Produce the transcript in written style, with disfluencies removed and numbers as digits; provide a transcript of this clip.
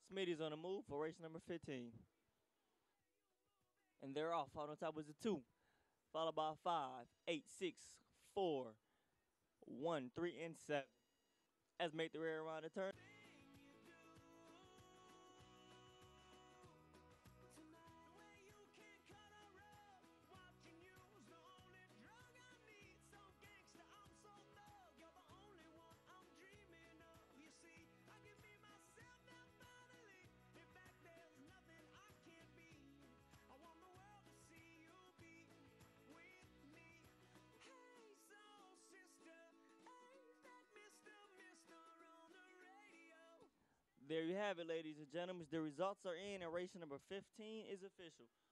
Smitty's on the move for race number 15. And they're off. Out on top was a 2, followed by 5, 8, 6, 4, 1, 3, and 7. As make the rear around the turn. There you have it, ladies and gentlemen. The results are in, and race number 15 is official.